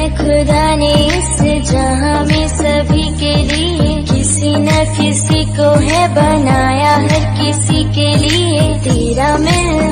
खुदा ने इस जहां में सभी के लिए किसी न किसी को है बनाया, हर किसी के लिए तेरा मिलना